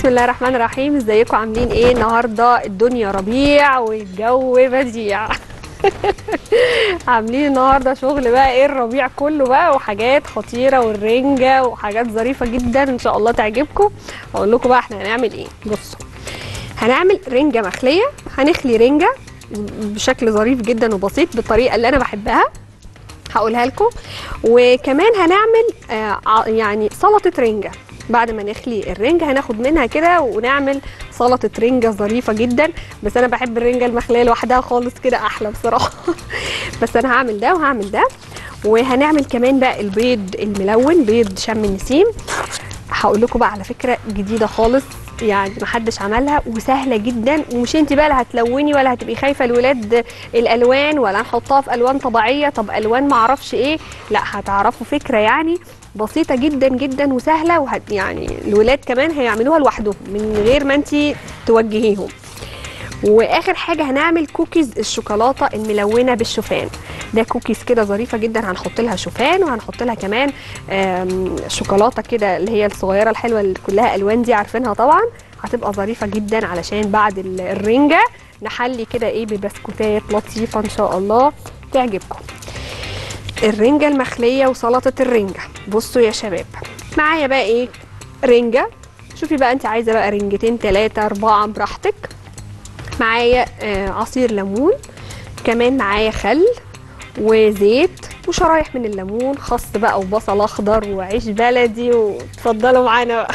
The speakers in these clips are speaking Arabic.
بسم الله الرحمن الرحيم. ازيكم عاملين ايه؟ النهارده الدنيا ربيع والجو بديع. عاملين النهارده شغل بقى ايه الربيع كله بقى، وحاجات خطيره والرنجه وحاجات ظريفه جدا ان شاء الله تعجبكم. اقول لكم بقى احنا هنعمل ايه. بصوا، هنعمل رنجه مخليه. هنخلي رنجه بشكل ظريف جدا وبسيط بالطريقه اللي انا بحبها، هقولها لكم. وكمان هنعمل يعني سلطه رنجه. بعد ما نخلي الرنجه هناخد منها كده ونعمل سلطه رنجه ظريفه جدا. بس انا بحب الرنجه المخليه لوحدها خالص كده احلى بصراحه. بس انا هعمل ده وهعمل ده. وهنعمل كمان بقى البيض الملون، بيض شم النسيم. هقول لكم بقى على فكره جديده خالص، يعني محدش عملها وسهله جدا. ومش انت بقى لا هتلوني ولا هتبقي خايفه الولاد الالوان، ولا نحطها في الوان طبيعيه، طب الوان معرفش ايه. لا، هتعرفوا فكره يعني بسيطه جدا جدا وسهله، يعني الولاد كمان هيعملوها لوحدهم من غير ما انت توجهيهم. واخر حاجه هنعمل كوكيز الشوكولاته الملونه بالشوفان. ده كوكيز كده ظريفه جدا، هنحط لها شوفان وهنحط لها كمان شوكولاته كده اللي هي الصغيره الحلوه اللي كلها الوان دي، عارفينها طبعا. هتبقى ظريفه جدا علشان بعد الرنجه نحلي كده ايه ببسكوتات لطيفه ان شاء الله تعجبكم. الرنجه المخليه وسلطه الرنجه. بصوا يا شباب، معايا بقى ايه؟ رنجه. شوفي بقى انت عايزه بقى رنجتين 3 4 براحتك. معايا عصير ليمون، كمان معايا خل وزيت وشرايح من الليمون، خس بقى وبصل اخضر وعيش بلدي، وتفضلوا معانا بقى.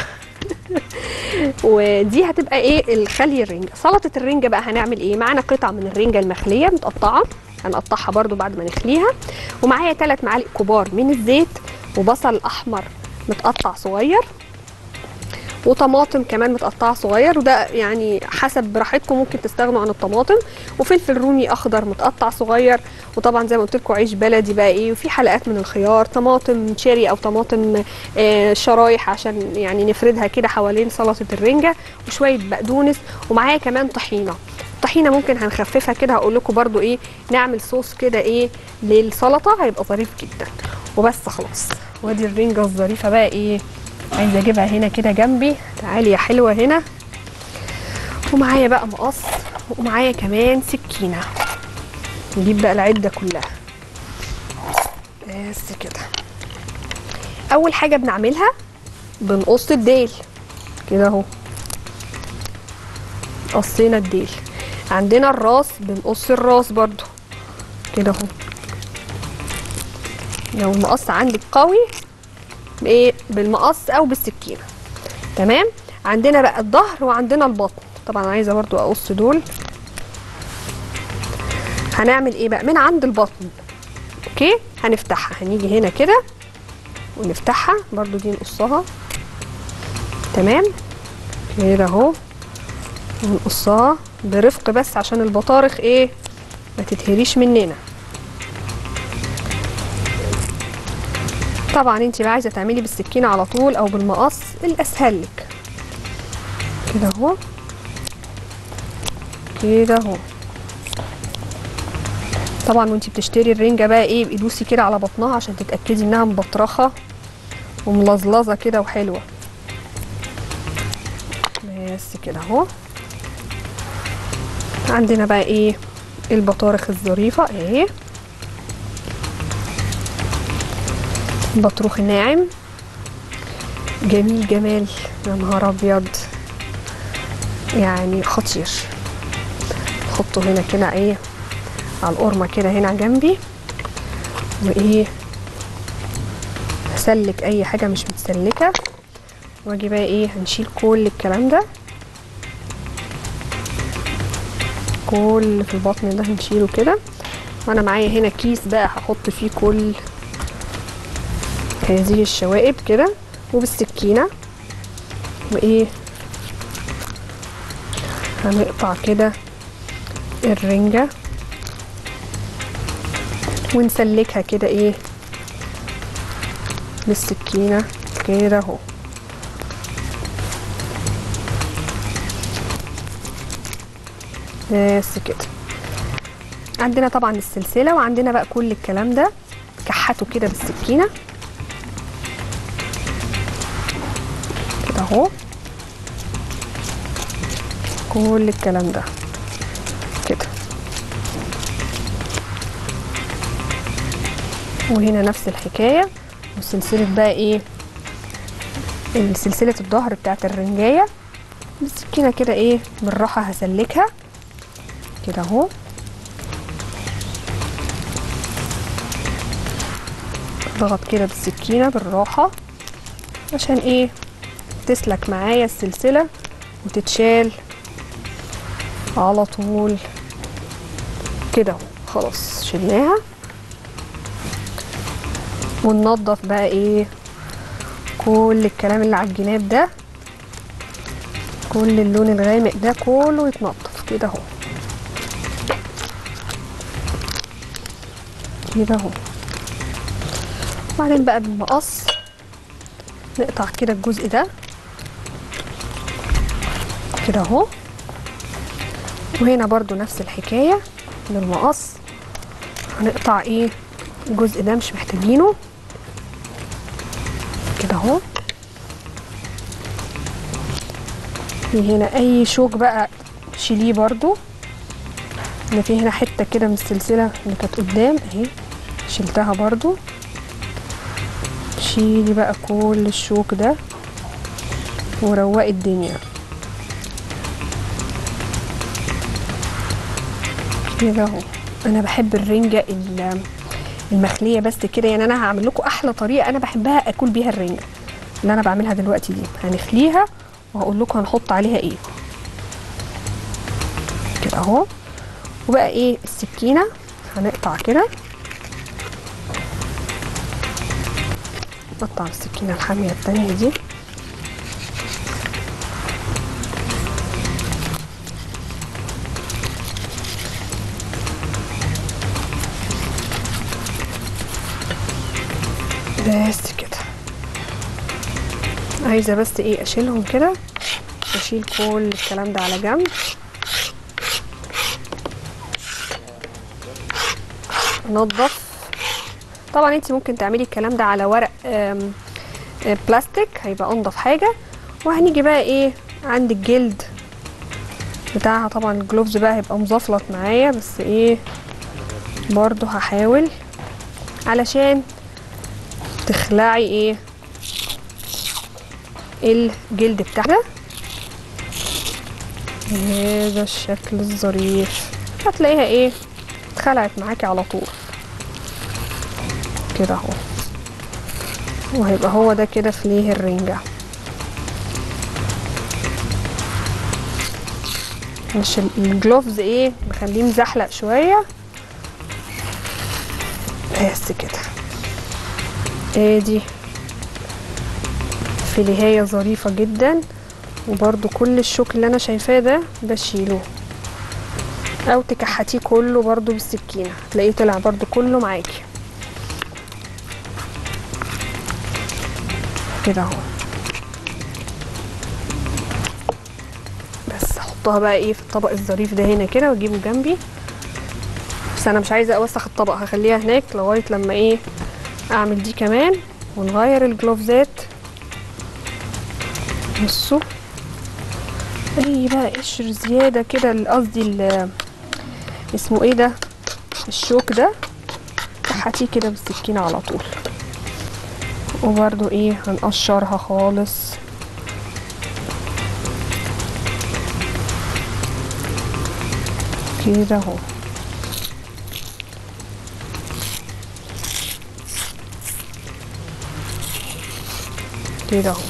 ودي هتبقى ايه الخلي الرنجه. سلطه الرنجه بقى هنعمل ايه؟ معانا قطع من الرنجه المخليه متقطعه، هنقطعها برده بعد ما نخليها. ومعايا 3 معالق كبار من الزيت، وبصل احمر متقطع صغير، وطماطم كمان متقطعه صغير، وده يعني حسب براحتكم ممكن تستغنوا عن الطماطم. وفلفل رومي اخضر متقطع صغير. وطبعا زي ما قلت لكم عيش بلدي بقى ايه، وفي حلقات من الخيار، طماطم تشيري او طماطم شرايح عشان يعني نفردها كده حوالين سلطه الرنجه، وشويه بقدونس. ومعايا كمان طحينه. الطحينه ممكن هنخففها كده، هقول لكم برده ايه نعمل صوص كده ايه للسلطه، هيبقى ظريف جدا. وبس خلاص. وادي الرنجه الظريفه بقى ايه، عايزه اجيبها هنا كده جنبي. تعالي يا حلوه هنا. ومعايا بقى مقص، ومعايا كمان سكينه. نجيب بقى العده كلها بس كده. اول حاجه بنعملها بنقص الديل كده اهو. قصينا الديل. عندنا الراس، بنقص الراس برضو كده اهو. لو المقص عندك قوي بايه بالمقص او بالسكينه تمام. عندنا بقى الظهر وعندنا البطن، طبعا عايزه برضو اقص دول. هنعمل ايه بقى من عند البطن؟ اوكي، هنفتحها، هنيجي هنا كده ونفتحها برضو، دي نقصها تمام كده اهو. ونقصها برفق بس عشان البطارخ ايه ما تتهريش مننا. طبعا انت بقى عايزه تعملي بالسكينه على طول او بالمقص الاسهل لك كده اهو كده اهو. طبعا وانت بتشتري الرنجه بقى ايه دوسي كده على بطنها عشان تتاكدي انها مبطرخه وملظلظه كده وحلوه بس كده اهو. عندنا بقى ايه البطارخ الظريفه اهي، بطروخ ناعم جميل جمال، يا نهار ابيض يعني خطير. نحطه هنا كده ايه على القرمه كده هنا جنبي. وايه هسلك اي حاجه مش متسلكه، واجي بقى ايه هنشيل كل الكلام ده، كل اللي في البطن ده هنشيله كده. وانا معايا هنا كيس بقى هحط فيه كل هذه الشوائب كده، وبالسكينه وايه هنقطع كده الرنجه ونسلكها كده ايه بالسكينه كده اهو. بس كده. عندنا طبعا السلسله وعندنا بقى كل الكلام ده، كحته كده بالسكينه كده اهو. كل الكلام ده كده. وهنا نفس الحكايه، وسلسله بقى ايه، سلسله الظهر بتاعت الرنجايه بالسكينه كده ايه بالراحه هسلكها كده اهو. اضغط كده بالسكينه بالراحه عشان ايه تسلك معايا السلسله وتتشال على طول كده اهو. خلاص شلناها. وننضف بقى ايه كل الكلام اللي على الجناب ده، كل اللون الغامق ده كله يتنضف كده اهو كده اهو. وبعدين بقى بالمقص نقطع كده الجزء ده كده اهو. وهنا برضو نفس الحكايه بالمقص هنقطع ايه الجزء ده مش محتاجينه كده اهو. في هنا اي شوك بقى شيليه برضو. انا في هنا حته كده من السلسله اللي كانت قدام اهي شلتها برضو. شيلي بقى كل الشوك ده وروقي الدنيا كده اهو. انا بحب الرنجه المخليه بس كده، يعني انا هعمل لكم احلى طريقه انا بحبها اكل بيها الرنجه اللي انا بعملها دلوقتي دي. هنخليها وهقول لكم هنحط عليها ايه كده اهو. وبقى ايه السكينه هنقطع كده، نقطع السكينه الحاميه التانيه دي بس كده. عايزه بس ايه اشيلهم كده، اشيل كل الكلام ده على جنب. نضف. طبعا انت ممكن تعملي الكلام ده على ورق بلاستيك هيبقى انضف حاجه. وهنيجي بقى ايه عند الجلد بتاعها. طبعا الجلوفز بقى هيبقى مزفلط معايا بس ايه برضو هحاول علشان تخلعي ايه الجلد بتاعها بهذا الشكل الظريف. هتلاقيها ايه اتخلعت معاكي على طول كده اهو. وهيبقى هو ده كده فليه الرنجة. مش الجلوفز ايه مخليه مزحلق شوية بس كده. ادي فليهاية ظريفة جدا. وبرده كل الشوك اللي انا شايفاه ده بشيله او تكحتيه كله برده بالسكينة هتلاقيه طلع برده كله معاكي كده اهو. بس احطها بقى ايه في الطبق الظريف ده هنا كده واجيبه جنبي. بس انا مش عايزه اوسخ الطبق، هخليها هناك لغايه لما ايه اعمل دي كمان. ونغير الجلوفزات. بصوا اي بقى قشر زياده كده، قصدي اسمه ايه ده الشوك ده، كحتيه كده بالسكينه على طول. وبرده ايه هنقشرها خالص كده اهو كده اهو.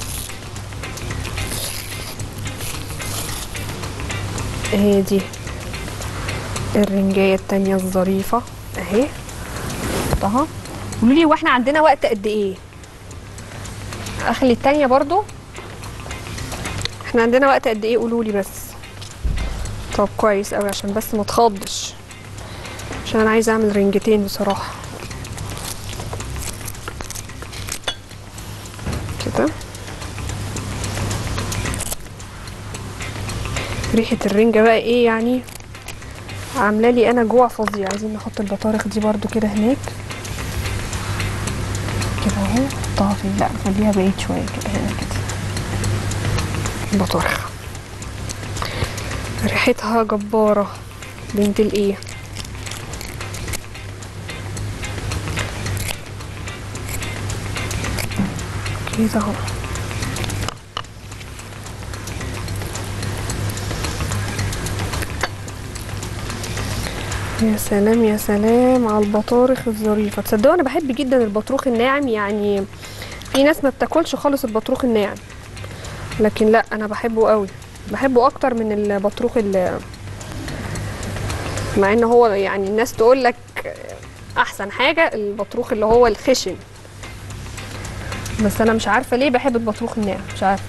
اهي دي الرنجايه التانيه الظريفه اهي حطها. قولوا لي واحنا عندنا وقت قد ايه؟ اخلي التانيه برضو. احنا عندنا وقت قد ايه قولوا لي بس. طب كويس قوي عشان بس ما تخضش، عشان انا عايزه اعمل رنجتين بصراحه كده. ريحه الرنجه بقى ايه يعني عامله لي انا جوع فظيع. عايزين نحط البطارخ دي برضو كده هناك كده اهو. نحطها في لا نخليها بعيد شويه كده هنا كده البطارخ. ريحتها جبارة بنت الايه. كده اهو. يا سلام يا سلام على البطارخ الظريفه. تصدقوا انا بحب جدا البطروخ الناعم، يعني في ناس ما بتاكلش خالص البطروخ الناعم، لكن لا انا بحبه قوي، بحبه اكتر من البطروخ مع ان هو يعني الناس تقول لك احسن حاجه البطروخ اللي هو الخشن، بس انا مش عارفه ليه بحب البطروخ الناعم، مش عارفه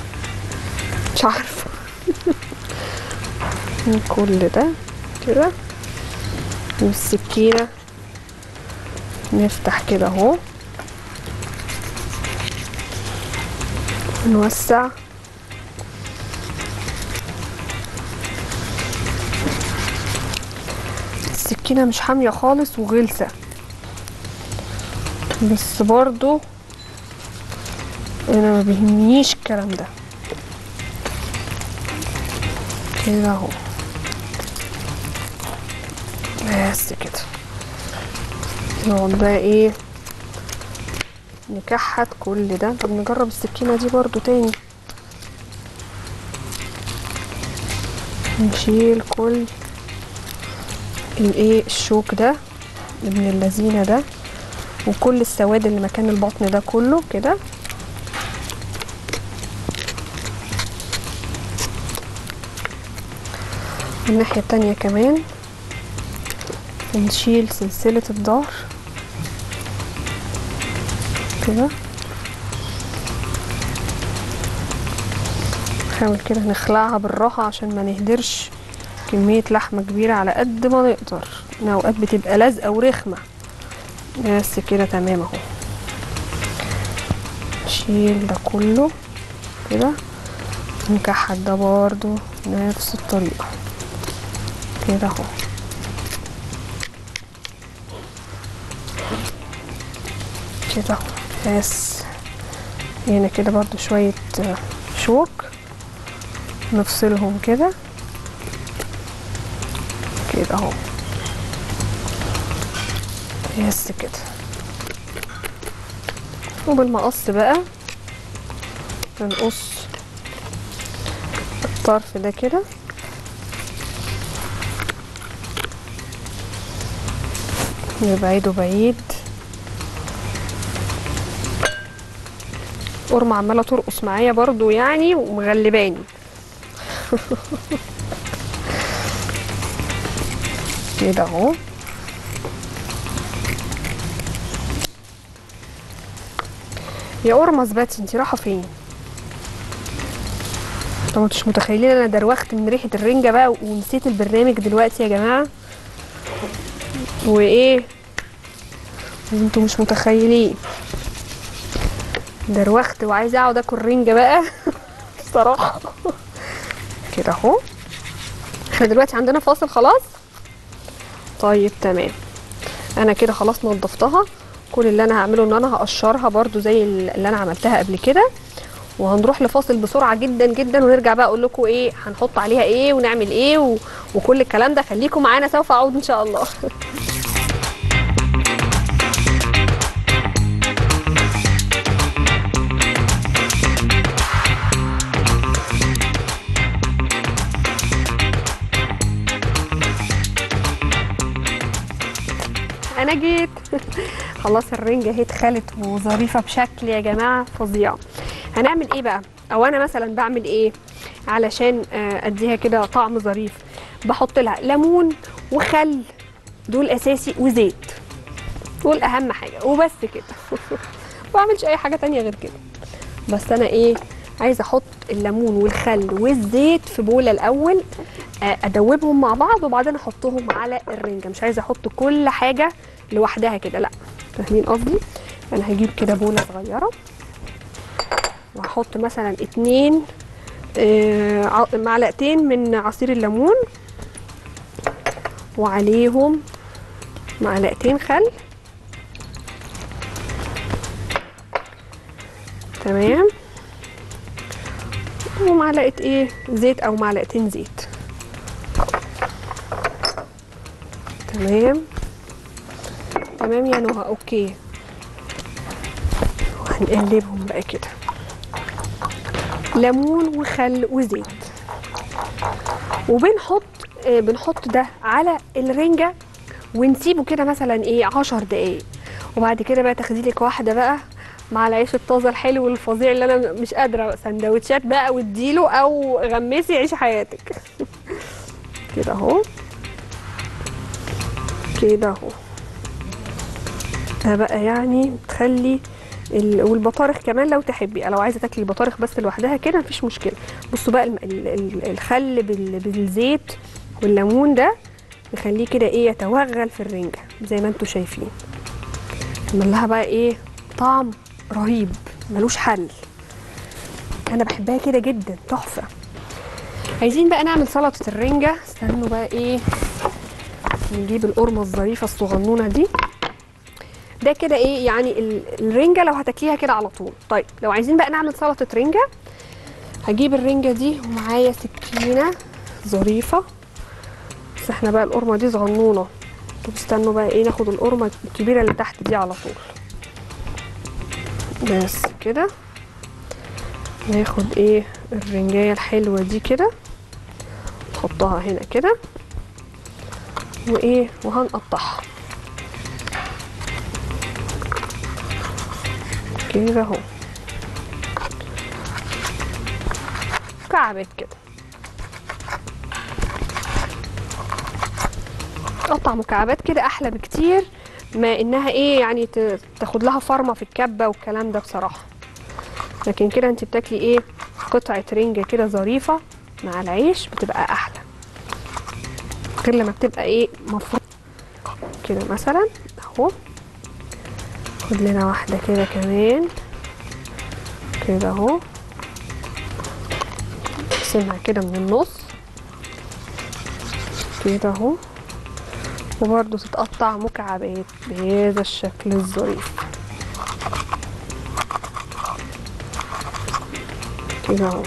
كل ده كده والسكينه نفتح كده اهو، نوسع. السكينه مش حاميه خالص وغلسه، بس برضو انا ما بيهمنيش الكلام ده. كده اهو بس كده. نقعد بقى ايه نكحت كل ده. طب نجرب السكينه دي برضو تاني. نشيل كل الايه الشوك ده ابن اللذينه ده وكل السواد اللي مكان البطن ده كله كده. الناحيه التانيه كمان نشيل سلسله الظهر كده. نحاول كده نخلعها بالراحه عشان ما نهدرش كميه لحمه كبيره على قد ما نقدر، لأن اوقات بتبقى لازقه ورخمه. بس كده تمام اهو. نشيل ده كله كده، نكحت ده برضو نفس الطريقه كده اهو. كده اهو. بس هنا كده برضو شويه شوك نفصلهم كده كده اهو. بس كده. وبالمقص بقى نقص الطرف ده كده نبعده بعيد. قرمة عمالة ترقص معايا برضو يعني ومغلباني. كده اهو. يا قرمة اثبتي انتي رايحة فين؟ انتوا مش متخيلين انا دروخت من ريحة الرنجة بقى ونسيت البرنامج دلوقتي يا جماعة. وايه انتوا مش متخيلين، دروخت وعايزة اقعد اكل رنجة بقى. الصراحة كده اهو. احنا دلوقتي عندنا فاصل خلاص. طيب تمام. انا كده خلاص نضفتها. كل اللي انا هعمله ان انا هقشرها برضو زي اللي انا عملتها قبل كده، وهنروح لفاصل بسرعه جدا جدا ونرجع بقى اقول لكم ايه هنحط عليها ايه ونعمل ايه وكل الكلام ده. خليكم معانا سوف اعود ان شاء الله. انا جيت. خلاص الرنجة اهي اتخلت وظريفة بشكل يا جماعة فظيع. هنعمل ايه بقى؟ او انا مثلا بعمل ايه علشان اديها كده طعم ظريف؟ بحط لها ليمون وخل، دول اساسي، وزيت، دول اهم حاجة وبس كده. ما بعملش اي حاجة تانية غير كده. بس انا ايه عايزة احط الليمون والخل والزيت في بولة الاول، ادوبهم مع بعض وبعدين احطهم على الرنجة. مش عايزة احط كل حاجة لوحدها كده، لا فاهمين قصدي؟ انا هجيب كده بولة صغيرة وهحط مثلا 2 معلقتين من عصير الليمون وعليهم معلقتين خل. تمام. ومعلقة ايه زيت او معلقتين زيت تمام تمام يا نهى. اوكي، وهنقلبهم بقى كده، ليمون وخل وزيت، بنحط ده على الرنجة ونسيبه كده مثلا ايه 10 دقايق. وبعد كده بقى تاخدي لك واحده بقى مع العيش الطازه الحلو الفظيع اللي انا مش قادره، سندوتشات بقى واديله، او غمسي عيشي حياتك. كده اهو كده اهو. ده بقى يعني تخلي والبطارخ كمان لو تحبي، لو عايزه تاكلي البطارخ بس لوحدها كده مفيش مشكله. بصوا بقى الخل بالزيت والليمون ده نخليه كده ايه يتوغل في الرنجه زي ما انتم شايفين، عمل لها بقى ايه طعم رهيب ملوش حل. انا بحبها كده جدا، تحفه. عايزين بقى نعمل سلطه الرنجه. استنوا بقى ايه، نجيب القرمه الظريفه الصغنونه دي. ده كده ايه يعني الرنجه لو هتاكليها كده على طول. طيب لو عايزين بقى نعمل سلطه رنجه، هجيب الرنجه دي ومعايا سكينه ظريفه، بس احنا بقى القرمه دي صغنونه. طب استنوا بقى ايه، ناخد القرمه الكبيره اللي تحت دي على طول. بس كده ناخد ايه الرنجايه الحلوه دي كده، نحطها هنا كده وايه وهنقطعها كده اهو مكعبات كده. قطع مكعبات كده احلى بكتير ما انها ايه يعني تاخد لها فرمه في الكبه والكلام ده بصراحه. لكن كده انت بتاكلي ايه قطعه رنجه كده ظريفه مع العيش، بتبقى احلى غير لما بتبقى ايه مفروض كده. مثلا اهو خد لنا واحده كده كمان كده اهو، نقسمها كده من النص كده اهو، وبرده تتقطع مكعبات بهذا الشكل الظريف كده اهو.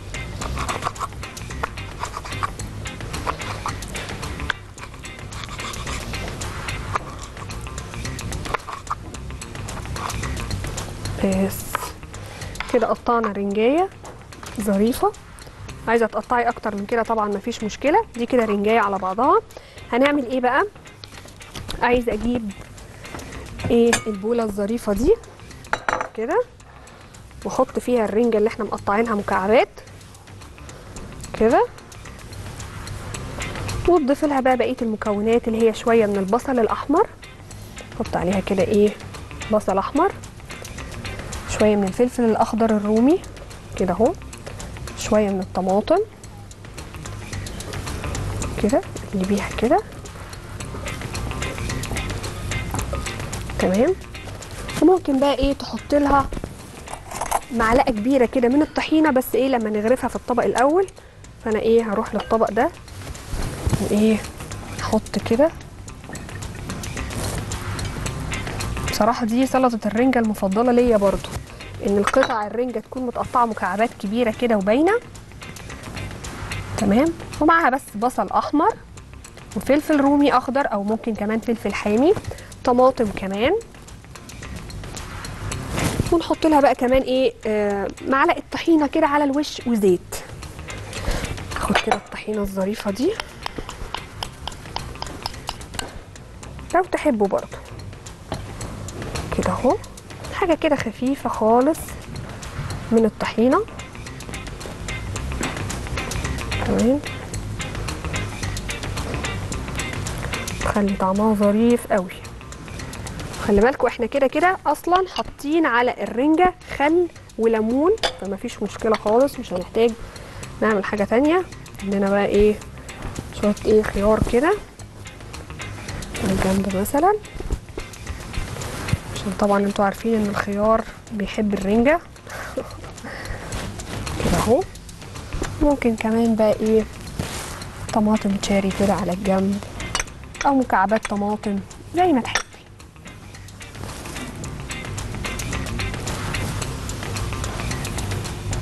بس كده قطعنا رنجايه ظريفه. عايزه تقطعي اكتر من كده طبعا مفيش مشكله، دي كده رنجايه على بعضها. هنعمل ايه بقى، عايزه اجيب ايه البوله الظريفه دي كده، واحط فيها الرنجه اللي احنا مقطعينها مكعبات كده، وتضيف لها بقى بقيه المكونات اللي هي شويه من البصل الاحمر، حط عليها كده ايه بصل احمر، شويه من الفلفل الاخضر الرومي كده اهو، شويه من الطماطم كده نقلبيها كده تمام. وممكن بقى ايه تحط لها معلقه كبيره كده من الطحينه، بس ايه لما نغرفها في الطبق الاول. فانا ايه هروح للطبق ده وايه احط كده. بصراحه دي سلطه الرنجه المفضله ليا برضو، ان القطع الرنجه تكون متقطعه مكعبات كبيره كده وباينه تمام، ومعها بس بصل احمر وفلفل رومي اخضر او ممكن كمان فلفل حامي، طماطم كمان، ونحط لها بقى كمان ايه معلقه طحينه كده على الوش وزيت. اخد كده الطحينه الظريفه دي لو تحبوا برضو كده اهو، حاجه كده خفيفه خالص من الطحينه تمام، تخلي طعمها ظريف قوي. خلي بالكوا احنا كده كده اصلا حاطين على الرنجه خل وليمون، فما فيش مشكله خالص، مش هنحتاج نعمل حاجه تانية. عندنا بقى ايه شويه ايه خيار كده من الجنب مثلا، عشان طبعا انتوا عارفين ان الخيار بيحب الرنجه كده اهو. ممكن كمان بقى ايه طماطم تشاري كده على الجنب، او مكعبات طماطم زي ما تحبي.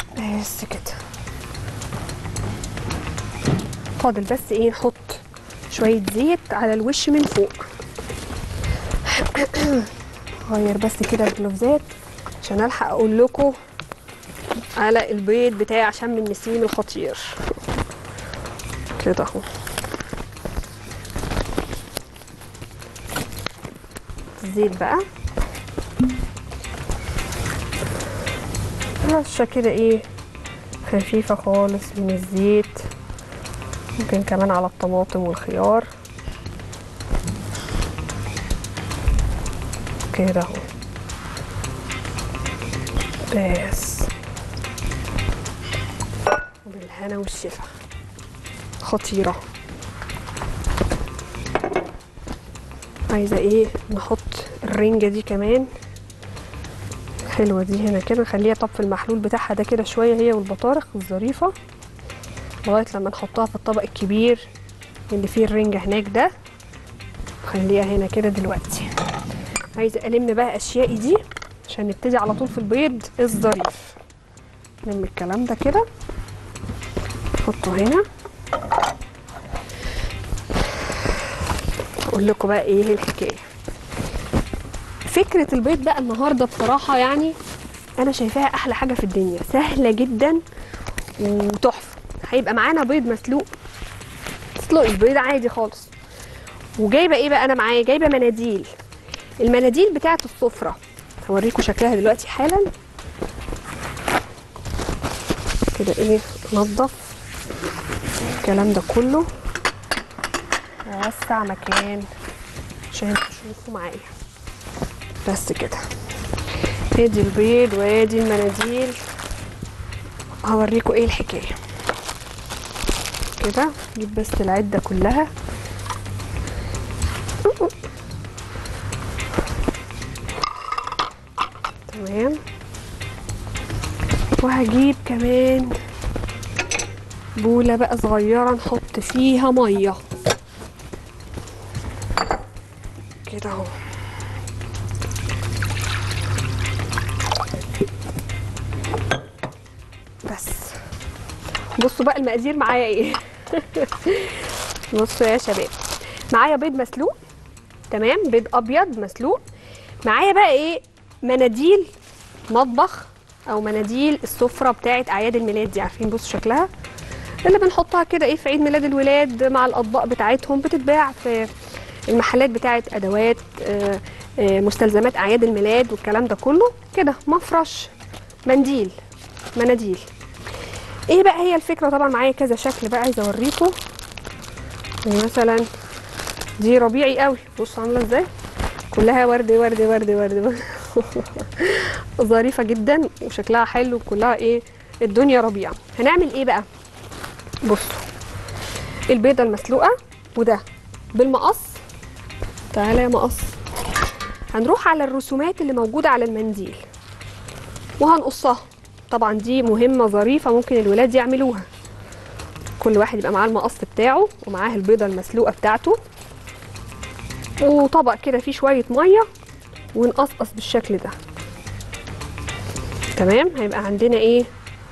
بس كده فاضل بس ايه نحط شويه زيت على الوش من فوق. غير بس كده الجلوفزات عشان الحق اقول لكم على البيض بتاع شم النسيم الخطير. كده اهو. الزيت بقى رشه كده ايه خفيفه خالص من الزيت، ممكن كمان على الطماطم والخيار كده اهو. بس وبالهنا والشفا، خطيره. عايزه ايه نحط الرنجه دي كمان حلوه دي هنا كده، نخليها طب في المحلول بتاعها ده كده شويه هي والبطارخ الظريفه لغايه لما نحطها في الطبق الكبير اللي فيه الرنجه هناك ده. خليها هنا كده دلوقتي. عايزه الم بقى اشيائي دي عشان نبتدي على طول في البيض الظريف. نلم الكلام ده كده نحطه هنا. اقول لكم بقى ايه الحكايه. فكره البيض بقى النهارده بصراحه يعني انا شايفاها احلى حاجه في الدنيا، سهله جدا وتحفه. هيبقى معانا بيض مسلوق، تسلقي البيض عادي خالص. وجايبه ايه بقى انا معايا؟ جايبه مناديل، المناديل بتاعه السفره هوريكم شكلها دلوقتي حالا. كده ايه ننضف الكلام ده كله، اوسع مكان عشان تشوفوا معايا. بس كده ادي البيض وادي المناديل. هوريكم ايه الحكايه. كده نجيب بس العده كلها. تمام. وهجيب كمان بوله بقى صغيره نحط فيها ميه كده اهو. بس بصوا بقى المقادير معايا ايه. بصوا يا شباب، معايا بيض مسلوق، تمام، بيض ابيض مسلوق. معايا بقى ايه؟ مناديل مطبخ او مناديل السفره بتاعه اعياد الميلاد دي، عارفين بصوا شكلها اللي بنحطها كده ايه في عيد ميلاد الولاد مع الاطباق بتاعتهم، بتتباع في المحلات بتاعه ادوات مستلزمات اعياد الميلاد والكلام ده كله. كده مفرش مناديل. ايه بقى هي الفكره؟ طبعا معايا كذا شكل بقى عايزه اوريكم. مثلا دي ربيعي قوي، بصوا عامله ازاي، كلها ورد. ظريفه جدا وشكلها حلو، كلها ايه الدنيا ربيع. هنعمل ايه بقى؟ بصوا البيضه المسلوقه وده بالمقص. تعالى يا مقص. هنروح على الرسومات اللي موجوده على المنديل وهنقصها. طبعا دي مهمه ظريفه ممكن الولاد يعملوها. كل واحد يبقى معاه المقص بتاعه ومعاه البيضه المسلوقه بتاعته وطبق كده فيه شويه ميه ونقصقص بالشكل ده. تمام. هيبقى عندنا ايه؟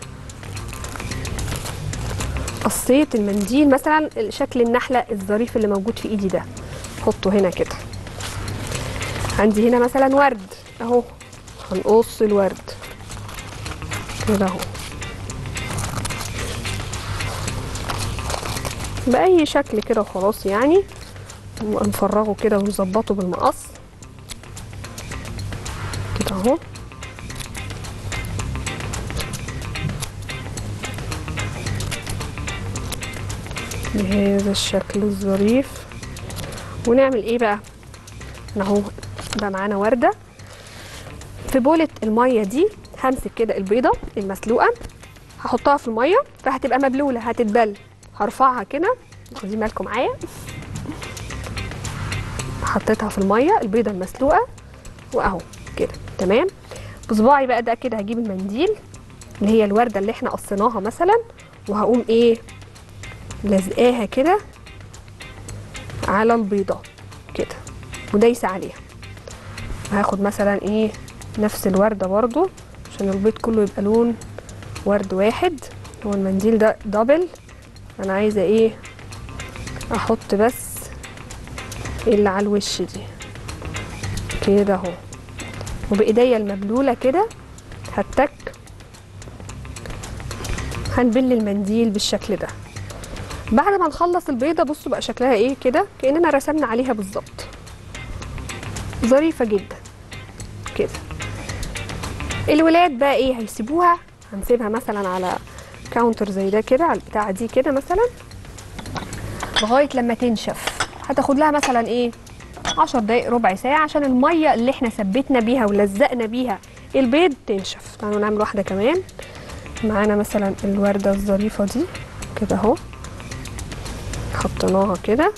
قصيت المنديل مثلا شكل النحله الظريف اللي موجود في ايدي ده، حطه هنا كده. عندي هنا مثلا ورد اهو، هنقص الورد كده اهو باي شكل كده وخلاص يعني. ونفرغه كده ونظبطه بالمقص كده اهو. بهذا الشكل الظريف. ونعمل ايه بقى؟ اهو بقى معانا ورده. في بولة الميه دي همسك كده البيضه المسلوقه، هحطها في الميه فهتبقى مبلوله هتتبل. هرفعها كده، خدي بالكم معايا. حطيتها في الميه البيضه المسلوقه واهو كده تمام. بصباعي بقى ده كده هجيب المنديل اللي هي الورده اللي احنا قصيناها مثلا، وهقوم ايه لازقاها كده على البيضه كده ودايسه عليها. وهاخد مثلا ايه نفس الورده برضو عشان البيض كله يبقى لون ورد واحد. هو المنديل ده دبل، انا عايزه ايه احط بس اللي على الوش دي كده اهو، وبايديا المبلوله كده هتك هنبل المنديل بالشكل ده. بعد ما نخلص البيضه بصوا بقى شكلها ايه كده، كاننا رسمنا عليها بالظبط، ظريفه جدا كده. الولاد بقى ايه هيسيبوها، هنسيبها مثلا على كاونتر زي ده كده، على البتاعه دي كده مثلا لغايه لما تنشف. هتاخد لها مثلا ايه 10 دقايق ربع ساعه عشان الميه اللي احنا ثبتنا بيها ولزقنا بيها البيض تنشف. تعالوا نعمل واحده كمان. معانا مثلا الورده الظريفه دي كده اهو، حطيناها كده،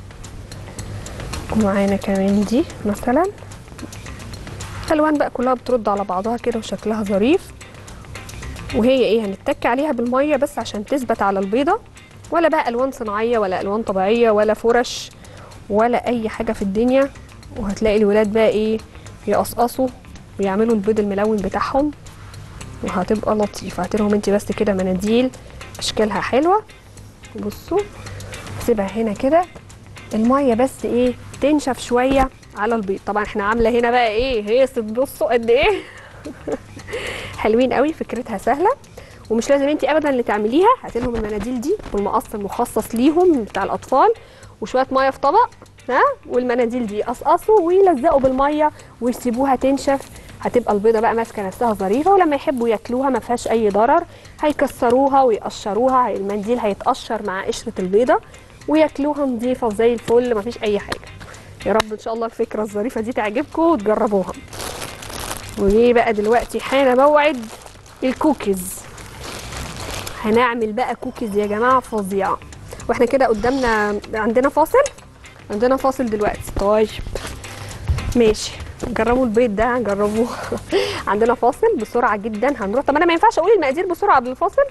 ومعانا كمان دي مثلا. الالوان بقى كلها بترد على بعضها كده وشكلها ظريف. وهي ايه هنتك عليها بالميه بس عشان تثبت على البيضه، ولا بقى الوان صناعيه ولا الوان طبيعيه ولا فرش ولا اي حاجه في الدنيا. وهتلاقي الولاد بقى ايه يقصقصوا ويعملوا البيض الملون بتاعهم، وهتبقى لطيفه. هاتلهم انت بس كده مناديل اشكالها حلوه. بصوا هسيبها هنا كده، الميه بس ايه تنشف شويه على البيض. طبعا احنا عامله هنا بقى ايه هيصت، بصوا قد ايه حلوين قوي. فكرتها سهله ومش لازم انت ابدا اللي تعمليها. هاتلهم المناديل دي والمقص المخصص ليهم بتاع الاطفال وشويه ميه في طبق، ها، والمناديل دي يقصقصوا ويلزقوا بالميه ويسيبوها تنشف. هتبقى البيضه بقى ماسكه نفسها ظريفه، ولما يحبوا ياكلوها ما فيهاش اي ضرر. هيكسروها ويقشروها، المنديل هيتقشر مع قشره البيضه وياكلوها نظيفه وزي الفل، ما فيش اي حاجه. يا رب ان شاء الله الفكره الظريفه دي تعجبكم وتجربوها. وايه بقى دلوقتي حان موعد الكوكيز. هنعمل بقى كوكيز يا جماعه فظيعه. واحنا كده قدامنا عندنا فاصل دلوقتي. طيب ماشي، جربوا البيض ده، جربوه عندنا فاصل بسرعه جدا هنروح. طب انا ما ينفعش اقول المقادير بسرعه قبل الفاصل؟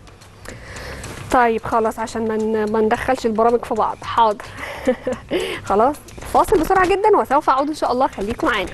طيب خلاص عشان ما ندخلش البرامج في بعض. حاضر خلاص فاصل بسرعه جدا وسوف اعود ان شاء الله. خليكم معانا.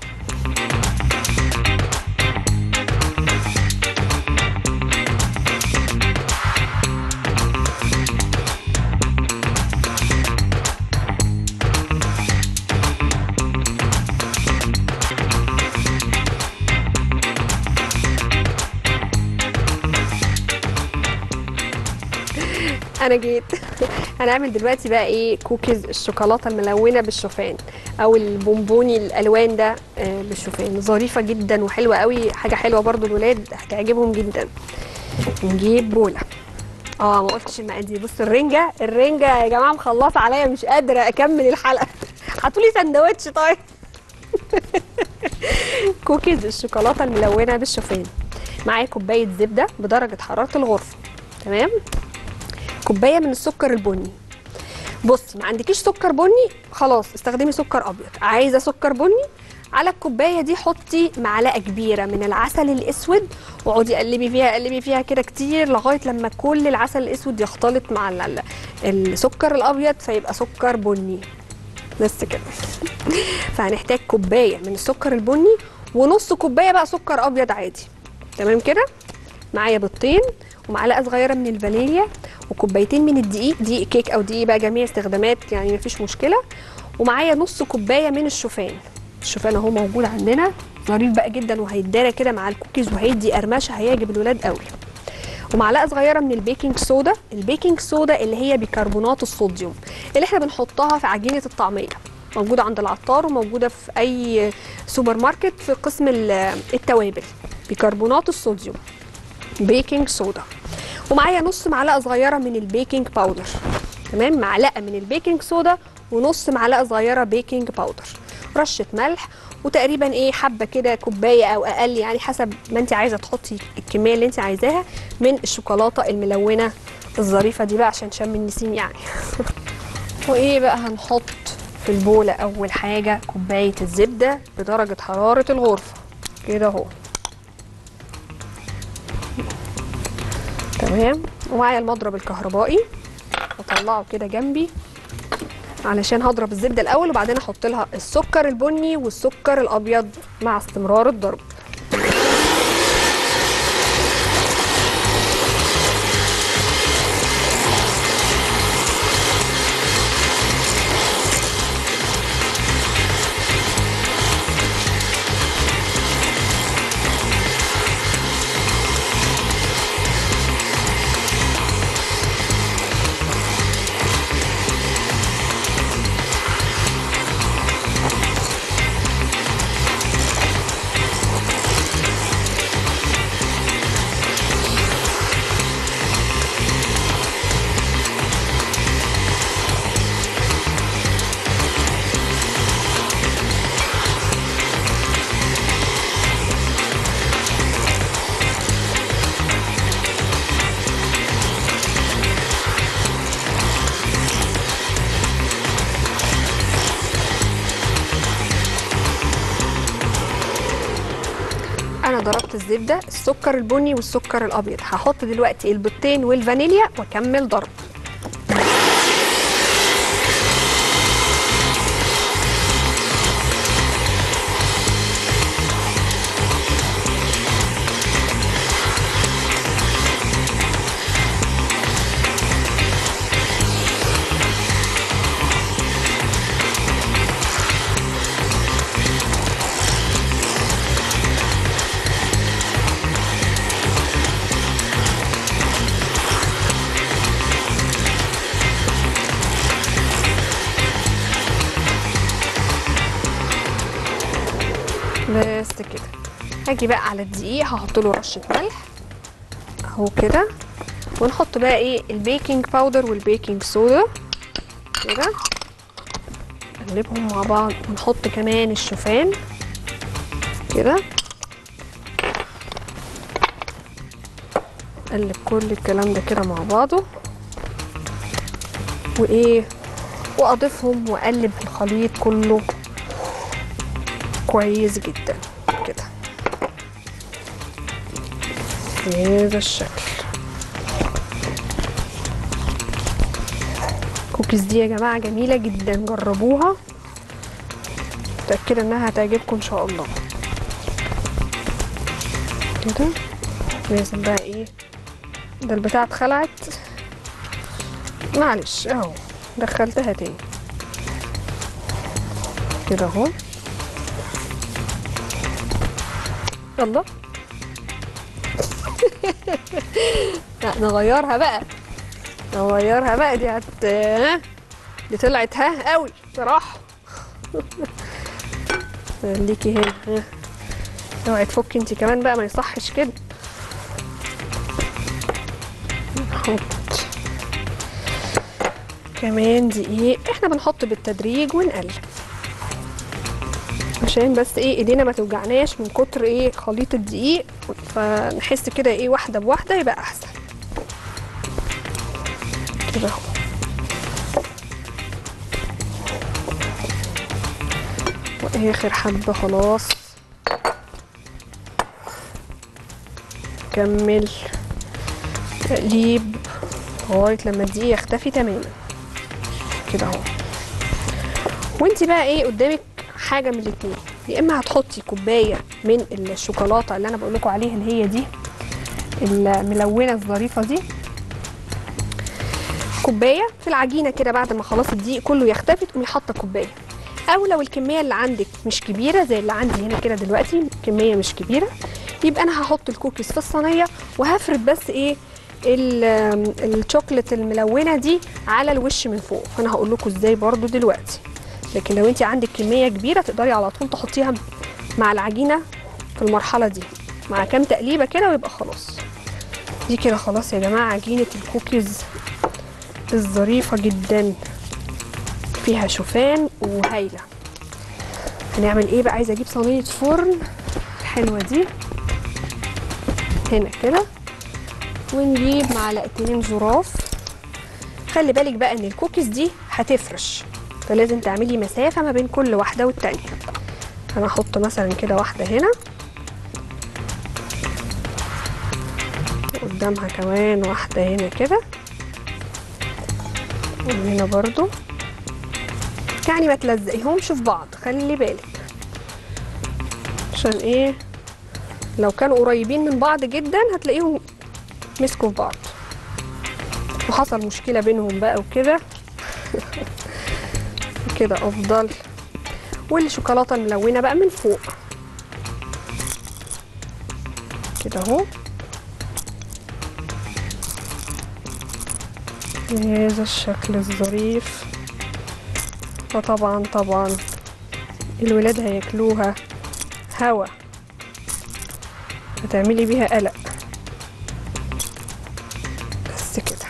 انا جيت هنعمل دلوقتي بقى ايه كوكيز الشوكولاته الملونه بالشوفان او البونبوني الالوان ده بالشوفان. ظريفه جدا وحلوه قوي، حاجه حلوه برضو الولاد هتعجبهم جدا. نجيب بوله. ما قلتش المقادير. بص الرنجه يا جماعه مخلصه عليا، مش قادره اكمل الحلقه هاتولي سندوتش طيب كوكيز الشوكولاته الملونه بالشوفان. معايا كوبايه زبده بدرجه حراره الغرفه، تمام، كوبايه من السكر البني. بصي ما عندكيش سكر بني خلاص استخدمي سكر ابيض. عايزه سكر بني، على الكوبايه دي حطي معلقه كبيره من العسل الاسود، واقعدي قلبي فيها كده كتير لغايه لما كل العسل الاسود يختلط مع السكر الابيض فيبقى سكر بني بس كده فهنحتاج كوبايه من السكر البني ونص كوبايه بقى سكر ابيض عادي، تمام كده. معايا بيضتين ومعلقه صغيره من الفانيليا وكوبايتين من الدقيق، دقيق كيك او دقيق بقى جميع استخدامات يعني مفيش مشكله. ومعايا نص كوبايه من الشوفان اهو موجود عندنا، ظريف بقى جدا وهيتدارى كده مع الكوكيز وهيدي قرمشه هيعجب الولاد قوي. ومعلقه صغيره من البيكنج صودا، اللي هي بيكربونات الصوديوم اللي احنا بنحطها في عجينه الطعميه، موجوده عند العطار وموجوده في اي سوبر ماركت في قسم التوابل. بيكربونات الصوديوم بيكنج صودا. ومعايا نص معلقه صغيره من البيكنج باودر، تمام، معلقه من البيكنج صودا ونص معلقه صغيره بيكنج باودر، رشه ملح، وتقريبا ايه حبه كده كوبايه او اقل يعني حسب ما انت عايزه تحطي الكميه اللي انت عايزاها من الشوكولاته الملونه الظريفه دي بقى عشان شم النسيم يعني وايه بقى هنحط في البوله اول حاجه كوبايه الزبده بدرجه حراره الغرفه كده اهو، تمام. ومعايا المضرب الكهربائي اطلعه كده جنبي علشان هضرب الزبده الاول وبعدين احط لها السكر البني والسكر الابيض مع استمرار الضرب. انا ضربت الزبده، السكر البني والسكر الابيض. هحط دلوقتي البيضتين والفانيليا واكمل ضرب. بس كده. هاجي بقى على الدقيق هحط له رشه ملح اهو كده، ونحط بقى ايه البيكنج باودر والبيكنج صودا كده، نقلبهم مع بعض، ونحط كمان الشوفان كده، اقلب كل الكلام ده كده مع بعضه وايه، واضيفهم واقلب الخليط كله كويس جدا كده بهذا الشكل. الكوكيز دي يا جماعه جميله جدا، جربوها، متاكده انها هتعجبكم ان شاء الله. كده لازم بقى ايه، ده البتاعه اتخلعت معلش اهو، دخلتها تاني كده اهو. الله لا نغيرها بقى، نغيرها بقى، دي طلعت قوي بصراحه. خليكي هنا، اوعي تفكي انت كمان بقى، ما يصحش كده. نحط كمان دقيق، احنا بنحط بالتدريج ونقلب عشان بس ايه ايدينا ما توجعناش من كتر ايه خليط الدقيق، فنحس كده ايه واحده بواحده يبقى احسن كده اهو. واخر حبه خلاص، كمل تقليب لغايه لما الدقيق يختفي تماما كده اهو. وانت بقى ايه قدامك حاجه من الاتنين، يا اما هتحطي كوبايه من الشوكولاته اللي انا بقول لكم عليها اللي هي دي الملونه الظريفه دي، كوبايه في العجينه كده بعد ما خلاص الدقيق كله يختفي تقومي حاطه كوبايه. او لو الكميه اللي عندك مش كبيره زي اللي عندي هنا كده دلوقتي، كميه مش كبيره، يبقى انا هحط الكوكيز في الصينيه وهفرد بس ايه الشوكليت الملونه دي على الوش من فوق، فانا هقول لكم ازاي برده دلوقتي. لكن لو انت عندك كميه كبيره تقدري على طول تحطيها مع العجينه في المرحله دي مع كام تقليبه كده ويبقى خلاص. دي كده خلاص يا جماعه عجينه الكوكيز الظريفه جدا، فيها شوفان وهايله. هنعمل ايه بقى؟ عايزه اجيب صينيه فرن الحلوه دي هنا كده، ونجيب معلقتين ظراف. خلي بالك بقى ان الكوكيز دي هتفرش، فلازم تعملي مسافه ما بين كل واحده والتانيه. انا هحط مثلا كده واحده هنا، قدامها كمان واحده هنا كده، وهنا برضو، يعني ما تلزقيهمش في بعض، خلي بالك عشان ايه لو كانوا قريبين من بعض جدا هتلاقيهم مسكوا في بعض وحصل مشكله بينهم بقى وكده. كده افضل. والشوكولاته الملونه بقى من فوق كده اهو بهذا الشكل الظريف. فطبعا الولاد هياكلوها هوا، هتعملي بيها قلق. بس كده،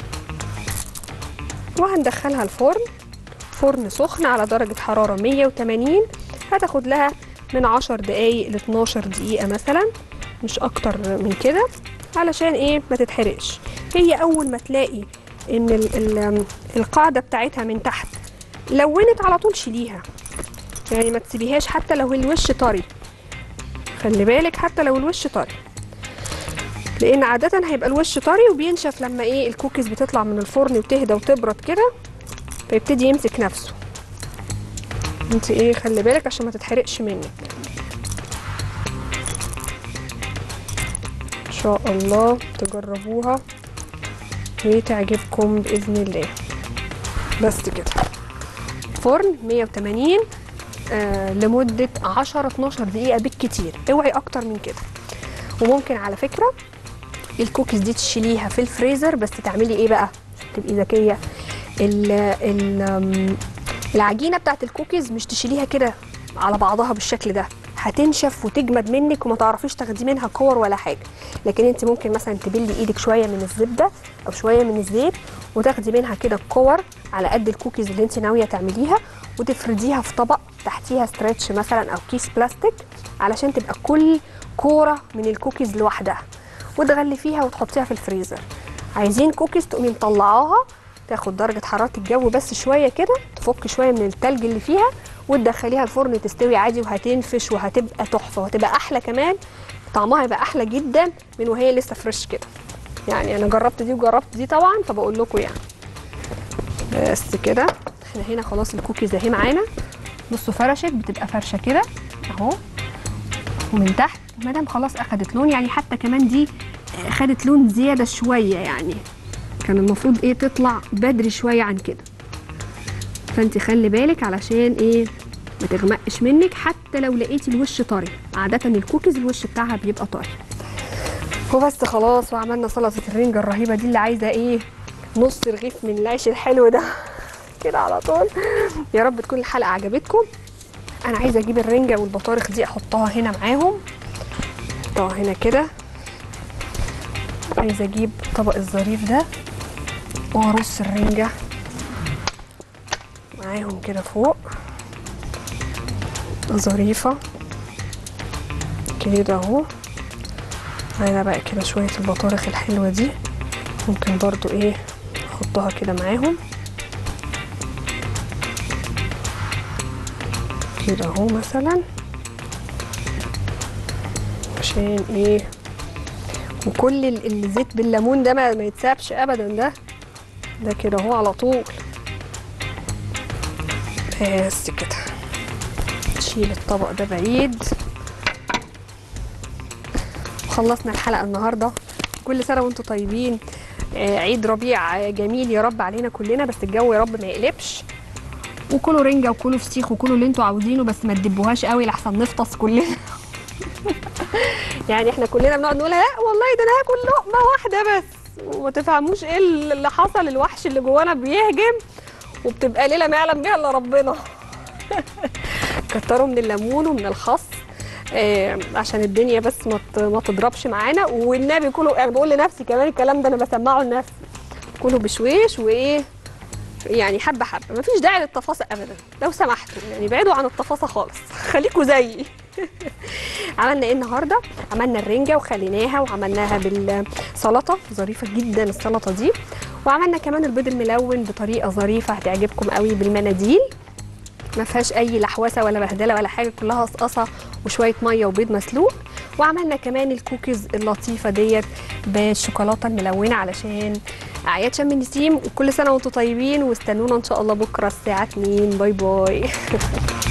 وهندخلها الفرن، فرن سخن على درجة حرارة 180. هتاخد لها من 10 دقايق ل 12 دقيقة مثلا، مش اكتر من كده، علشان ايه ما تتحرقش. هي اول ما تلاقي ان القاعدة بتاعتها من تحت لونت على طول شيليها، يعني ما تسيبيهاش حتى لو الوش طري، خلي بالك حتى لو الوش طري، لان عاده هيبقى الوش طري وبينشف لما ايه الكوكيز بتطلع من الفرن وتهدى وتبرد كده، فيبتدي يمسك نفسه. انت ايه خلي بالك عشان ما تتحرقش منك. ان شاء الله تجربوها وتعجبكم باذن الله. بس كده. فرن 180 لمده 10-12 دقيقه بالكتير، اوعي اكتر من كده. وممكن على فكره الكوكيز دي تشيليها في الفريزر، بس تعملي ايه بقى عشان تبقي ذكيه. العجينه بتاعت الكوكيز مش تشيليها كده على بعضها بالشكل ده، هتنشف وتجمد منك وما تعرفيش تاخدي منها كور ولا حاجه. لكن انت ممكن مثلا تبلي ايدك شويه من الزبده او شويه من الزيت وتاخدي منها كده كور على قد الكوكيز اللي انت ناويه تعمليها، وتفرديها في طبق تحتيها ستريتش مثلا او كيس بلاستيك علشان تبقى كل كوره من الكوكيز لوحدها، وتغلفيها وتحطيها في الفريزر. عايزين كوكيز تقومي مطلعاها تاخد درجه حراره الجو بس شويه كده، تفك شويه من التلج اللي فيها وتدخليها الفرن تستوي عادي، وهتنفش وهتبقى تحفه وهتبقى احلى كمان. طعمها يبقى احلى جدا من وهي لسه فريش كده. يعني انا جربت دي وجربت دي طبعا، فبقول لكم يعني. بس كده احنا هنا خلاص الكوكيز اهي معانا. بصوا فرشت، بتبقى فرشه كده اهو، ومن تحت مادام خلاص اخدت لون، يعني حتى كمان دي اخدت لون زياده شويه، يعني كان المفروض ايه تطلع بدري شويه عن كده. فانت خلي بالك علشان ايه ما تغمقش منك، حتى لو لقيتي الوش طري. عاده الكوكيز الوش بتاعها بيبقى طري. وبس خلاص، وعملنا سلطه الرنجه الرهيبه دي اللي عايزه ايه نص رغيف من العيش الحلو ده كده على طول. يا رب تكون الحلقه عجبتكم. انا عايزه اجيب الرنجه والبطارخ دي احطها هنا معاهم، احطها هنا كده. عايزه اجيب طبق الظريف ده وارص الرنجه معاهم كده فوق ظريفه كده اهو. معانا بقى كده شويه البطارخ الحلوه دي، ممكن برضو ايه احطها كده معاهم كده اهو مثلا، عشان ايه وكل الزيت بالليمون ده ما يتسابش ابدا. ده كده اهو على طول. بس كده نشيل الطبق ده بعيد. خلصنا الحلقه النهارده. كل سنه وانتم طيبين. عيد ربيع جميل يا رب علينا كلنا، بس الجو يا رب ما يقلبش. وكلوا رنجه وكلوا فسيخ وكلوا اللي انتوا عاوزينه، بس ما تدبوهاش قوي لحسن نفطس كلنا. يعني احنا كلنا بنقعد نقول لا والله ده انا هاكل لقمه واحده بس، وما تفهموش ايه اللي حصل. الوحش اللي جوانا بيهجم، وبتبقى ليله ما يعلم بيها الا ربنا. كتروا من الليمون ومن الخس عشان الدنيا بس ما تضربش معانا. والنبي كلوا، انا بقول لنفسي كمان الكلام ده، انا بسمعه لنفسي. كلوا بشويش وايه يعني حبه حبه، مفيش داعي للتفاصيل ابدا لو سمحتوا، يعني بعيدوا عن التفاصيل خالص. خليكوا زيي. عملنا ايه النهارده؟ عملنا الرنجه وخليناها وعملناها بالسلطه، ظريفه جدا السلطه دي. وعملنا كمان البيض الملون بطريقه ظريفه هتعجبكم قوي بالمناديل، ما فيهاش اي لحوسه ولا بهدله ولا حاجه، كلها قصقصه وشويه ميه وبيض مسلوق. وعملنا كمان الكوكيز اللطيفه ديت بالشوكولاته الملونه علشان اعياد شم النسيم. وكل سنه وانتم طيبين، واستنونا ان شاء الله بكره الساعه 2. باي باي.